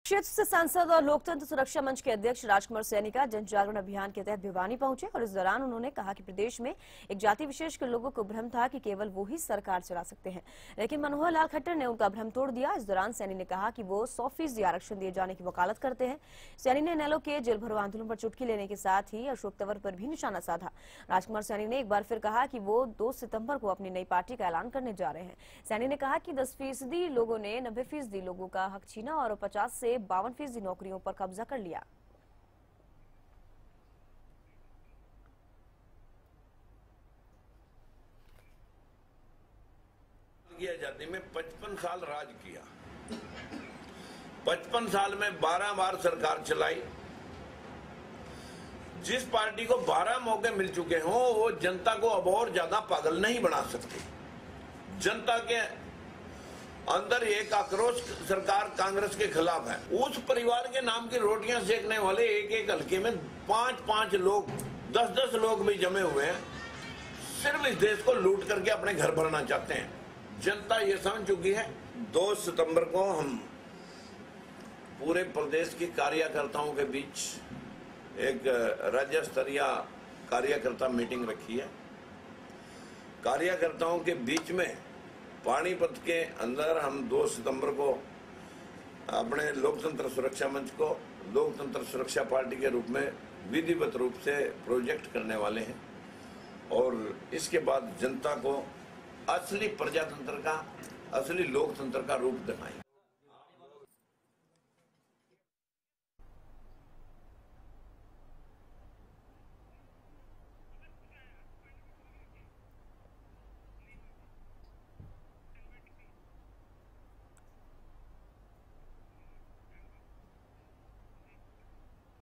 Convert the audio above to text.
क्षेत्र से सांसद और लोकतंत्र सुरक्षा मंच के अध्यक्ष राजकुमार सैनी का जन जागरण अभियान के तहत भिवानी पहुंचे और इस दौरान उन्होंने कहा कि प्रदेश में एक जाति विशेष के लोगों को भ्रम था कि केवल वो ही सरकार चला सकते हैं, लेकिन मनोहर लाल खट्टर ने उनका भ्रम तोड़ दिया। इस दौरान सैनी ने कहा कि वो 100% आरक्षण दिए जाने की वकालत करते हैं। सैनी ने इनेलो के जेल भरो आंदोलन पर चुटकी लेने के साथ ही अशोक तंवर पर भी निशाना साधा। राजकुमार सैनी ने एक बार फिर कहा कि वो 2 सितंबर को अपनी नई पार्टी का ऐलान करने जा रहे हैं। सैनी ने कहा कि 10% लोगों ने 90% लोगों का हक छीना और 50 से 52% नौकरियों पर कब्जा कर लिया। आजादी में 55 साल राज किया, 55 साल में 12 बार सरकार चलाई। जिस पार्टी को 12 मौके मिल चुके हों वो जनता को अब और ज्यादा पागल नहीं बना सकती। जनता के अंदर एक आक्रोश सरकार कांग्रेस के खिलाफ है। उस परिवार के नाम की रोटियां सेकने वाले एक एक हल्के में 5-5 लोग, 10-10 लोग भी जमे हुए हैं, सिर्फ इस देश को लूट करके अपने घर भरना चाहते हैं। जनता ये समझ चुकी है। 2 सितंबर को हम पूरे प्रदेश के कार्यकर्ताओं के बीच एक राज्य स्तरीय कार्यकर्ता मीटिंग रखी है। कार्यकर्ताओं के बीच में पानीपत के अंदर हम 2 सितंबर को अपने लोकतंत्र सुरक्षा मंच को लोकतंत्र सुरक्षा पार्टी के रूप में विधिवत रूप से प्रोजेक्ट करने वाले हैं और इसके बाद जनता को असली प्रजातंत्र का, असली लोकतंत्र का रूप दिखाएंगे।